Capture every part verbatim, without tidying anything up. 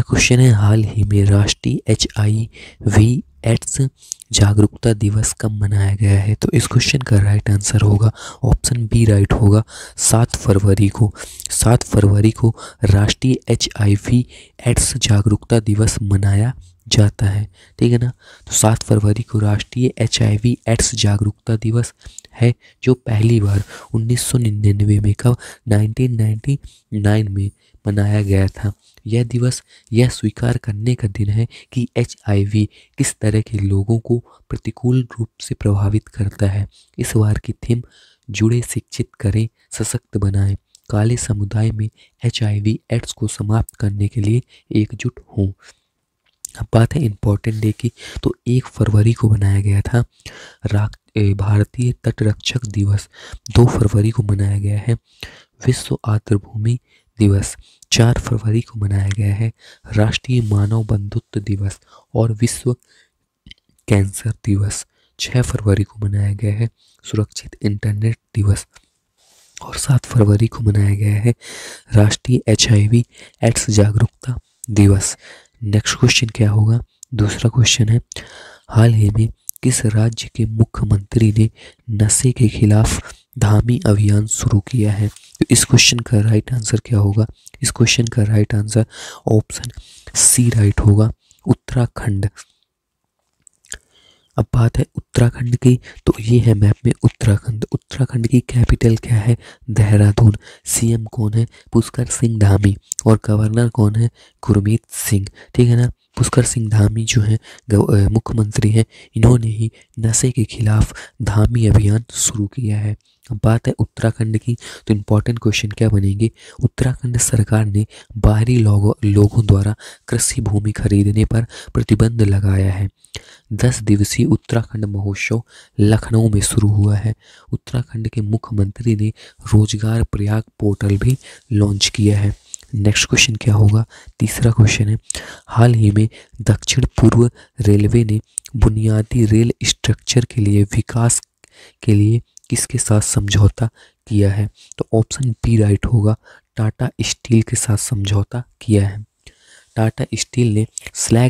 Question है, हाल ही में राष्ट्रीय एच आई वी एड्स जागरूकता दिवस कब मनाया गया है? तो इस क्वेश्चन का राइट आंसर होगा ऑप्शन बी राइट होगा, सात फरवरी को। सात फरवरी को राष्ट्रीय एच आई वी एड्स जागरूकता दिवस मनाया जाता है, ठीक है ना। तो सात फरवरी को राष्ट्रीय एच आई वी एड्स जागरूकता दिवस है, जो पहली बार उन्नीस सौ निन्यानवे में कब नाइनटीन नाइंटी नाइन में मनाया गया था। यह दिवस यह स्वीकार करने का दिन है कि एच आई वी किस तरह के लोगों को प्रतिकूल रूप से प्रभावित करता है। इस बार की थीम जुड़े, शिक्षित करें, सशक्त बनाएं, काले समुदाय में एच आई वी एड्स को समाप्त करने के लिए एकजुट हों। अब बात है इम्पोर्टेंट डे की, तो एक फरवरी को बनाया गया था। भारतीय तटरक्षक दिवस दो फरवरी को मनाया गया है। विश्व आर्द्रभूमि दिवस चार फरवरी को मनाया गया है। राष्ट्रीय मानव बंधुत्व दिवस और विश्व कैंसर दिवस छह फरवरी को मनाया गया है। सुरक्षित इंटरनेट दिवस और सात फरवरी को मनाया गया है राष्ट्रीय एच आई वी एड्स जागरूकता दिवस। नेक्स्ट क्वेश्चन क्या होगा? दूसरा क्वेश्चन है, हाल ही में किस राज्य के मुख्यमंत्री ने नशे के खिलाफ धामी अभियान शुरू किया है? तो इस क्वेश्चन का राइट आंसर क्या होगा? इस क्वेश्चन का right answer option C right होगा, उत्तराखंड। अब बात है उत्तराखंड की, तो ये है मैप में उत्तराखंड। उत्तराखंड की कैपिटल क्या है? देहरादून। सीएम कौन है? पुष्कर सिंह धामी। और गवर्नर कौन है? गुरमीत सिंह, ठीक है ना। पुष्कर सिंह धामी जो है मुख्यमंत्री हैं, इन्होंने ही नशे के खिलाफ धामी अभियान शुरू किया है। अब बात है उत्तराखंड की, तो इम्पोर्टेंट क्वेश्चन क्या बनेंगे? उत्तराखंड सरकार ने बाहरी लोगों लोगों द्वारा कृषि भूमि खरीदने पर प्रतिबंध लगाया है। दस दिवसीय उत्तराखंड महोत्सव लखनऊ में शुरू हुआ है। उत्तराखंड के मुख्यमंत्री ने रोजगार प्रयाग पोर्टल भी लॉन्च किया है। नेक्स्ट क्वेश्चन क्या होगा? तीसरा क्वेश्चन है, हाल ही में दक्षिण पूर्व रेलवे ने बुनियादी रेल स्ट्रक्चर के लिए विकास के लिए किसके साथ समझौता किया है? तो ऑप्शन बी राइट होगा, टाटा स्टील के साथ समझौता किया है। टाटा स्टील ने स्लैग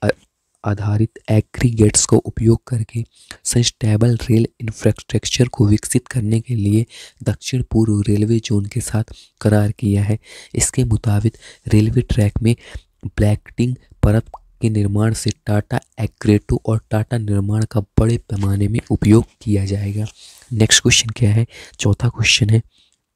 आधारित एग्रीगेट्स का उपयोग करके सस्टेनेबल रेल इंफ्रास्ट्रक्चर को विकसित करने के लिए दक्षिण पूर्व रेलवे जोन के साथ करार किया है। इसके मुताबिक रेलवे ट्रैक में ब्लैकेटिंग परत के निर्माण से टाटा एग्रीगेटो और टाटा निर्माण का बड़े पैमाने में उपयोग किया जाएगा। नेक्स्ट क्वेश्चन क्या है? चौथा क्वेश्चन है,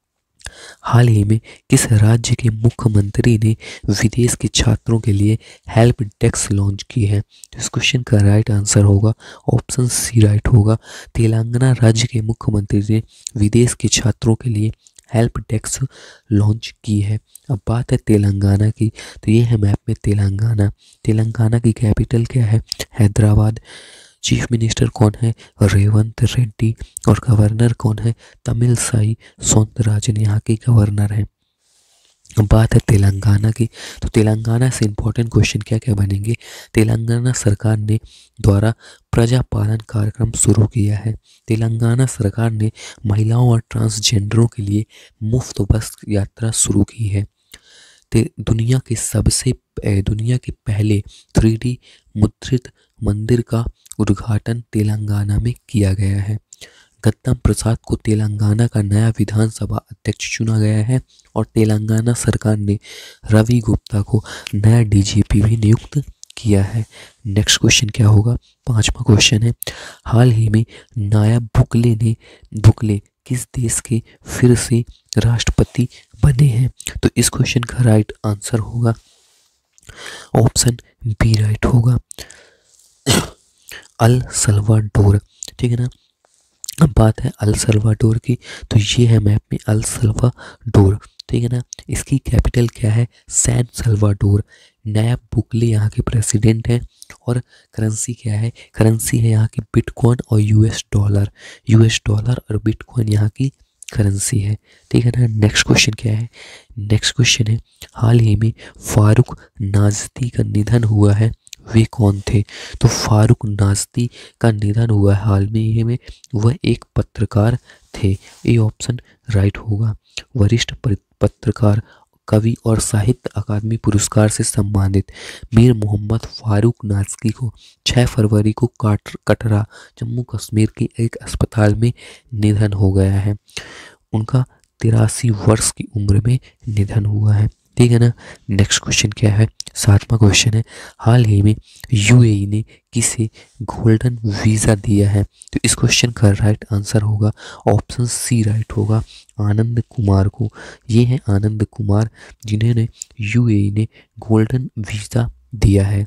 हाल ही में किस राज्य के मुख्यमंत्री ने विदेश के छात्रों के लिए हेल्प डेस्क लॉन्च की है? तो इस क्वेश्चन का राइट आंसर होगा ऑप्शन सी राइट होगा, तेलंगाना राज्य के मुख्यमंत्री ने विदेश के छात्रों के लिए हेल्प डेस्क लॉन्च की है। अब बात है तेलंगाना की, तो ये है मैप में तेलंगाना। तेलंगाना की कैपिटल क्या है? हैदराबाद। चीफ मिनिस्टर कौन है? रेवंत रेड्डी। और गवर्नर कौन है? तमिलसाई सौंदरराजन यहाँ के गवर्नर हैं। बात है तेलंगाना की, तो तेलंगाना से इम्पोर्टेंट क्वेश्चन क्या क्या बनेंगे? तेलंगाना सरकार ने द्वारा प्रजा पालन कार्यक्रम शुरू किया है। तेलंगाना सरकार ने महिलाओं और ट्रांसजेंडरों के लिए मुफ्त बस यात्रा शुरू की है। दुनिया के सबसे दुनिया के पहले थ्री डी मुद्रित मंदिर का उद्घाटन तेलंगाना में किया गया है। गौतम प्रसाद को तेलंगाना का नया विधानसभा अध्यक्ष चुना गया है और तेलंगाना सरकार ने रवि गुप्ता को नया डी जी पी भी नियुक्त किया है। नेक्स्ट क्वेश्चन क्या होगा? पांचवा क्वेश्चन है, हाल ही में नायब बुकले ने बुकले किस देश के फिर से राष्ट्रपति बने हैं? तो इस क्वेश्चन का राइट आंसर होगा ऑप्शन बी राइट होगा, अल सल्वाडोर, ठीक है ना। अब बात है अल सल्वाडोर की, तो ये है मैप में अल सल्वाडोर, ठीक है ना। इसकी कैपिटल क्या है? San Salvador. नायब बुकले यहाँ के प्रेसिडेंट हैं और करेंसी क्या है? करेंसी है यहाँ की बिटकॉइन और यूएस डॉलर। यूएस डॉलर और बिटकॉइन यहाँ की करेंसी है, ठीक है ना। नेक्स्ट क्वेश्चन क्या है? नेक्स्ट क्वेश्चन है, हाल ही में फारूक नाज़ती का निधन हुआ है, वे कौन थे? तो फारूक नाज़ती का निधन हुआ है हाल में ही में, वह एक पत्रकार थे। ये ऑप्शन राइट होगा, वरिष्ठ पत्रकार कवि और साहित्य अकादमी पुरस्कार से सम्मानित मीर मोहम्मद फारूक नाज़की को छह फरवरी को काट कटरा जम्मू कश्मीर के एक अस्पताल में निधन हो गया है। उनका तिरासी वर्ष की उम्र में निधन हुआ है। ठीक है ना। नेक्स्ट क्वेश्चन क्या है, सातवां क्वेश्चन है, हाल ही में यूएई ने किसे गोल्डन वीज़ा दिया है? तो इस क्वेश्चन का राइट आंसर होगा ऑप्शन सी राइट होगा, आनंद कुमार को। ये है आनंद कुमार जिन्होंने यूएई ने गोल्डन वीज़ा दिया है।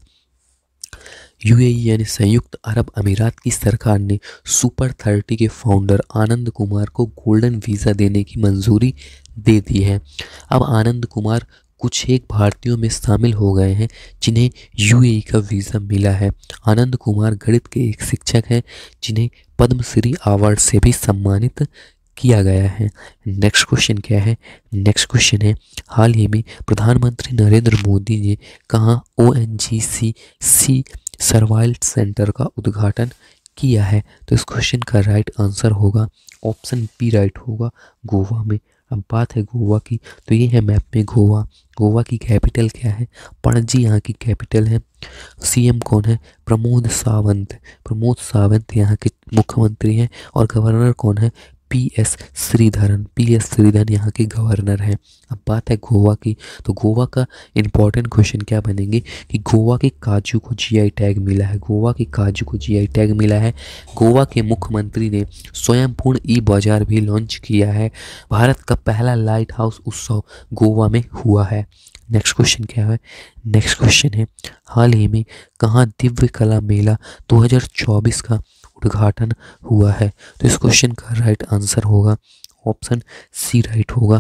यूएई यानी संयुक्त अरब अमीरात की सरकार ने सुपर थर्टी के फाउंडर आनंद कुमार को गोल्डन वीज़ा देने की मंजूरी दे दी है। अब आनंद कुमार कुछ एक भारतीयों में शामिल हो गए हैं जिन्हें यूएई का वीज़ा मिला है। आनंद कुमार गणित के एक शिक्षक हैं जिन्हें पद्मश्री अवार्ड से भी सम्मानित किया गया है। नेक्स्ट क्वेश्चन क्या है, नेक्स्ट क्वेश्चन है, हाल ही में प्रधानमंत्री नरेंद्र मोदी ने कहाँ O N G C sea survival centre का उद्घाटन किया है? तो इस क्वेश्चन का राइट आंसर होगा ऑप्शन बी राइट होगा, गोवा में। अब बात है गोवा की, तो ये है मैप में गोवा। गोवा की कैपिटल क्या है? पणजी यहाँ की कैपिटल है। सीएम कौन है? प्रमोद सावंत। प्रमोद सावंत यहाँ के मुख्यमंत्री हैं। और गवर्नर कौन है? P S Sreedharan. P S Sreedharan यहाँ के गवर्नर हैं। अब बात है गोवा की, तो गोवा का इम्पोर्टेंट क्वेश्चन क्या बनेंगे कि गोवा के काजू को जीआई टैग मिला है। गोवा के काजू को जीआई टैग मिला है। गोवा के मुख्यमंत्री ने स्वयंपूर्ण ई बाजार भी लॉन्च किया है। भारत का पहला लाइट हाउस उत्सव गोवा में हुआ है। नेक्स्ट क्वेश्चन क्या है, नेक्स्ट क्वेश्चन है, हाल ही में कहाँ दिव्य कला मेला दो हज़ार चौबीस का उद्घाटन हुआ है? तो इस क्वेश्चन का राइट आंसर होगा ऑप्शन सी राइट होगा,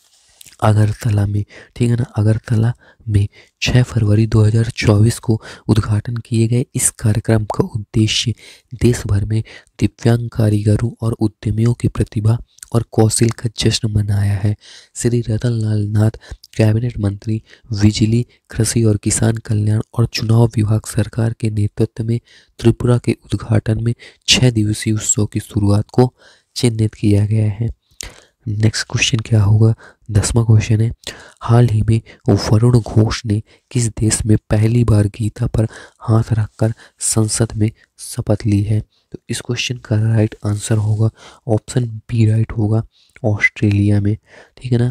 अगरतला में। ठीक है ना, अगरतला में छह फरवरी दो हज़ार चौबीस को उद्घाटन किए गए इस कार्यक्रम का उद्देश्य देश भर में दिव्यांग कारीगरों और उद्यमियों की प्रतिभा और कौशल का जश्न मनाया है। श्री रतन लाल नाथ कैबिनेट मंत्री, बिजली, कृषि और किसान कल्याण और चुनाव विभाग सरकार के नेतृत्व में त्रिपुरा के उद्घाटन में छह दिवसीय उत्सव की शुरुआत को चिन्हित किया गया है। नेक्स्ट क्वेश्चन क्या होगा, दसवां क्वेश्चन है, हाल ही में वरुण घोष ने किस देश में पहली बार गीता पर हाथ रखकर संसद में शपथ ली है? तो इस क्वेश्चन का राइट आंसर होगा ऑप्शन बी राइट होगा, ऑस्ट्रेलिया में। ठीक है ना,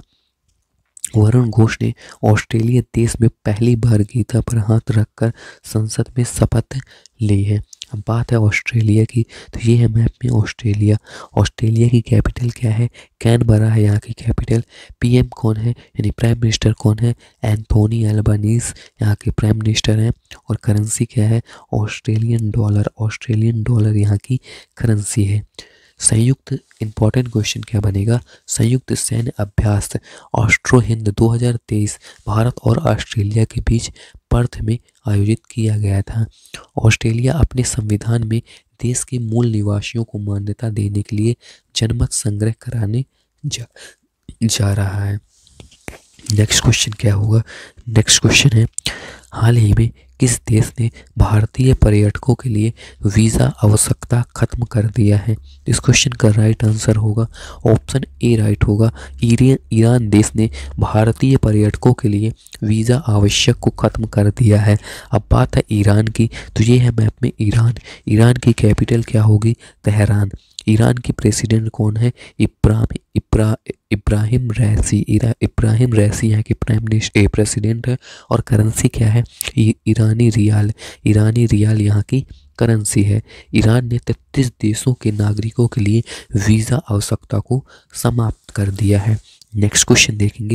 वरुण घोष ने ऑस्ट्रेलिया देश में पहली बार गीता पर हाथ रखकर संसद में शपथ ली है। अब बात है ऑस्ट्रेलिया की, तो ये है मैप में ऑस्ट्रेलिया। ऑस्ट्रेलिया की कैपिटल क्या है? कैनबरा है यहाँ की कैपिटल। पीएम कौन है यानी प्राइम मिनिस्टर कौन है? एंथोनी एल्बनीज़ यहाँ के प्राइम मिनिस्टर हैं। और करेंसी क्या है? Australian dollar. ऑस्ट्रेलियन डॉलर यहाँ की करेंसी है। संयुक्त इंपॉर्टेंट क्वेश्चन क्या बनेगा, संयुक्त सैन्य अभ्यास ऑस्ट्रो हिंद दो हज़ार तेईस भारत और ऑस्ट्रेलिया के बीच पर्थ में आयोजित किया गया था। ऑस्ट्रेलिया अपने संविधान में देश के मूल निवासियों को मान्यता देने के लिए जनमत संग्रह कराने जा, जा रहा है। नेक्स्ट क्वेश्चन क्या होगा, नेक्स्ट क्वेश्चन है, हाल ही में किस देश ने भारतीय पर्यटकों के लिए वीज़ा आवश्यकता खत्म कर दिया है? इस क्वेश्चन का राइट आंसर होगा ऑप्शन ए राइट होगा, ईरान देश ने भारतीय पर्यटकों के लिए वीज़ा आवश्यक को खत्म कर दिया है। अब बात है ईरान की, तो ये है मैप में ईरान। ईरान की कैपिटल क्या होगी? तेहरान। ईरान की प्रेसिडेंट कौन है? इब्राहिम इब्रा इब्राहिम रैसी। इब्राहिम रैसी यहाँ के प्राइम मिनिस्टर प्रेसिडेंट है। और करेंसी क्या है? ईरानी रियाल। ईरानी रियाल यहाँ की करेंसी है। ईरान ने तैंतीस देशों के नागरिकों के लिए वीज़ा आवश्यकता को समाप्त कर दिया है। नेक्स्ट क्वेश्चन देखेंगे,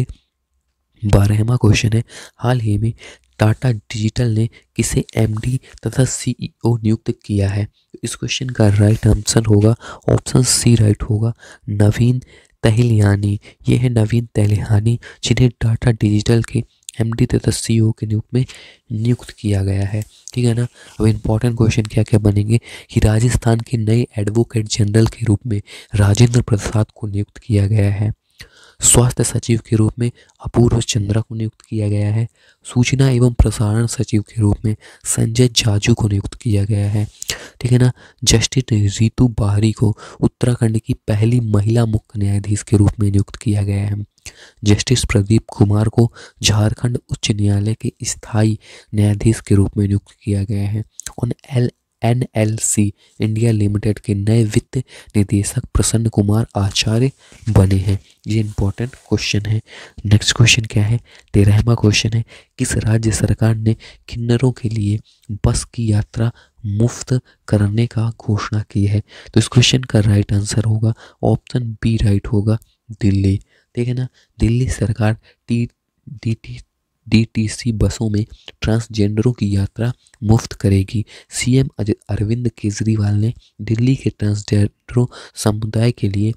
बारहवां क्वेश्चन है, हाल ही में टाटा डिजिटल ने किसे एमडी तथा सीईओ नियुक्त किया है? इस क्वेश्चन का राइट आंसर होगा ऑप्शन सी राइट होगा, नवीन तहलियानी। ये है नवीन तहलियानी जिन्हें टाटा डिजिटल के एमडी तथा सीईओ के रूप में नियुक्त किया गया है। ठीक है ना। अब इम्पोर्टेंट क्वेश्चन क्या क्या बनेंगे कि राजस्थान के नए एडवोकेट जनरल के रूप में राजेंद्र प्रसाद को नियुक्त किया गया है। स्वास्थ्य सचिव के रूप में अपूर्व चंद्रा को नियुक्त किया गया है। सूचना एवं प्रसारण सचिव के रूप में संजय जाजू को नियुक्त किया गया है। ठीक है ना। जस्टिस रितु बाहरी को उत्तराखंड की पहली महिला मुख्य न्यायाधीश के रूप में नियुक्त किया गया है। जस्टिस प्रदीप कुमार को झारखंड उच्च न्यायालय के स्थायी न्यायाधीश के रूप में नियुक्त किया गया है। और L N L C India limited के नए वित्त निदेशक प्रसन्न कुमार आचार्य बने हैं। ये इंपॉर्टेंट क्वेश्चन है। नेक्स्ट क्वेश्चन क्या है? तेरहवां क्वेश्चन है, किस राज्य सरकार ने किन्नरों के लिए बस की यात्रा मुफ्त करने का घोषणा की है? तो इस क्वेश्चन का राइट आंसर होगा ऑप्शन बी राइट होगा, दिल्ली। ठीक है ना, दिल्ली सरकार टी डी टी डीटीसी बसों में ट्रांसजेंडरों की यात्रा मुफ्त करेगी। सीएम अरविंद केजरीवाल ने दिल्ली के ट्रांसजेंडरों समुदाय के लिए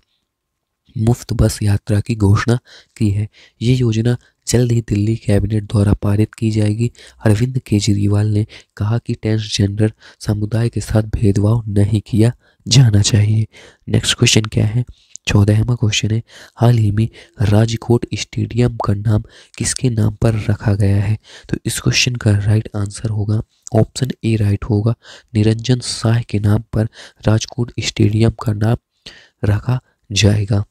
मुफ्त बस यात्रा की घोषणा की है। ये योजना जल्द ही दिल्ली कैबिनेट द्वारा पारित की जाएगी। अरविंद केजरीवाल ने कहा कि ट्रांसजेंडर समुदाय के साथ भेदभाव नहीं किया जाना चाहिए। नेक्स्ट क्वेश्चन क्या है? चौदहवां क्वेश्चन है, हाल ही में राजकोट स्टेडियम का नाम किसके नाम पर रखा गया है? तो इस क्वेश्चन का राइट आंसर होगा ऑप्शन ए राइट होगा, निरंजन शाह के नाम पर राजकोट स्टेडियम का नाम रखा जाएगा।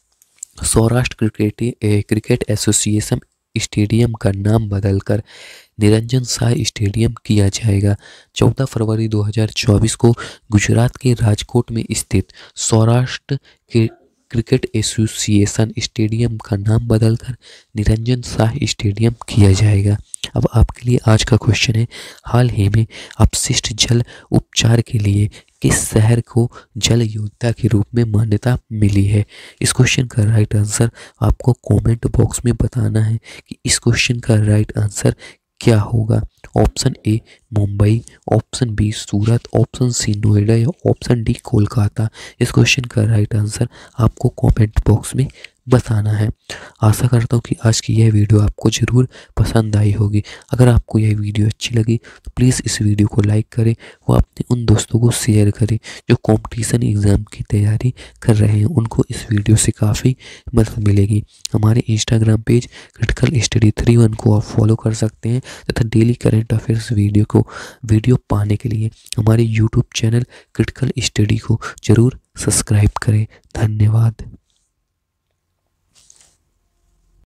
Saurashtra cricket cricket association stadium का नाम बदलकर निरंजन शाह स्टेडियम किया जाएगा। चौदह फरवरी दो हज़ार चौबीस को गुजरात के राजकोट में स्थित सौराष्ट्र के क्रिकेट एसोसिएशन स्टेडियम का नाम बदलकर निरंजन शाह स्टेडियम किया जाएगा। अब आपके लिए आज का क्वेश्चन है, हाल ही में अपशिष्ट जल उपचार के लिए किस शहर को जल योद्धा के रूप में मान्यता मिली है? इस क्वेश्चन का राइट आंसर आपको कमेंट बॉक्स में बताना है कि इस क्वेश्चन का राइट आंसर क्या होगा। Option A Mumbai, option B Surat, option C Noida या ऑप्शन डी कोलकाता। इस क्वेश्चन का राइट आंसर आपको कमेंट बॉक्स में बताना है। आशा करता हूँ कि आज की यह वीडियो आपको ज़रूर पसंद आई होगी। अगर आपको यह वीडियो अच्छी लगी तो प्लीज़ इस वीडियो को लाइक करें व अपने उन दोस्तों को शेयर करें जो कंपटीशन एग्ज़ाम की तैयारी कर रहे हैं, उनको इस वीडियो से काफ़ी मदद मिलेगी। हमारे Instagram page critical study three one को आप फॉलो कर सकते हैं तथा डेली करेंट अफेयर्स वीडियो को वीडियो पाने के लिए हमारे यूट्यूब चैनल क्रिटिकल स्टडी को ज़रूर सब्सक्राइब करें। धन्यवाद।